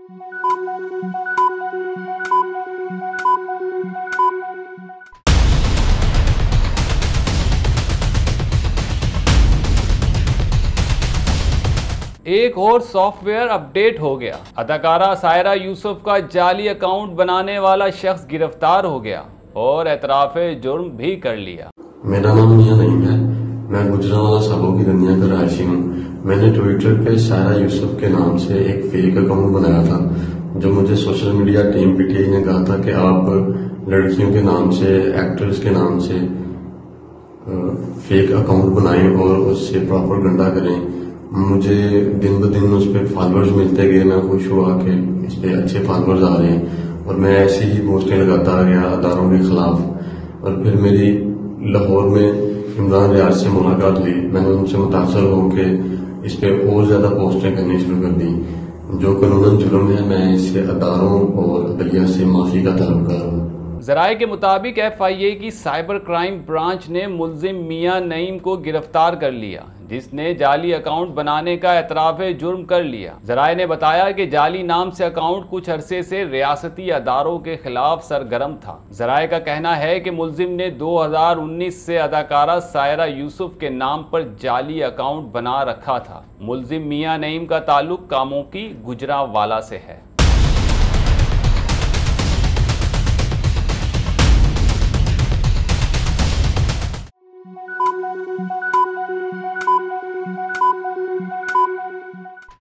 एक और software update हो गया। अदाकारा सायरा यूसुफ का जाली अकाउंट बनाने वाला शख्स गिरफ्तार हो गया और एतराफ़े जुर्म भी कर लिया। मेरा नाम मियां नईम है। मैं गुजरांवाला साबो की दुनिया का रहायशी हूँ। मैंने ट्विटर पे सायरा यूसुफ के नाम से एक फेक अकाउंट बनाया था, जो मुझे सोशल मीडिया टीम पीटीआई ने कहा था कि आप लड़कियों के नाम से, एक्टर्स के नाम से फेक अकाउंट बनाएं और उससे प्रोपेगेंडा करें। मुझे दिन ब दिन उस पर फॉलोअर्स मिलते गए। मैं खुश हुआ कि इस पे अच्छे फॉलोअर्स आ रहे हैं और मैं ऐसे ही पोस्टें लगाता गया अदारों के खिलाफ। और फिर मेरी लाहौर में इमरान रियाज से मुलाकात हुई। मैंने उनसे मुतासर होकर इस पे और ज्यादा पोस्टें करनी शुरू कर दी। जो कानूनन जुर्म है, मैं इससे अदारों और अदलिया से माफी का तलब कर रहा हूँ। ज़राए के मुताबिक FIA की साइबर क्राइम ब्रांच ने मुल्जिम मियां नईम को गिरफ्तार कर लिया, जिसने जाली अकाउंट बनाने का एतराफ़े जुर्म कर लिया। ज़राए ने बताया कि जाली नाम से अकाउंट कुछ अरसे से रियासती अदारों के खिलाफ सरगर्म था। ज़राए का कहना है कि मुल्जिम ने 2019 से अदाकारा सायरा यूसुफ के नाम पर जाली अकाउंट बना रखा था। मुल्जिम मियां नईम का ताल्लुक कामों की गुजरांवाला से है।